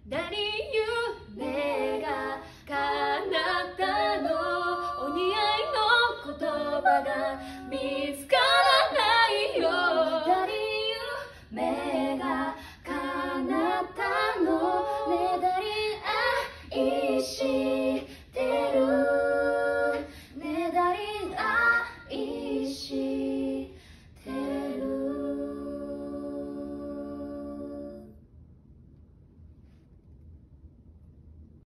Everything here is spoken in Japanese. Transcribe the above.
だに夢が叶ったの、お似合いの言葉が見つか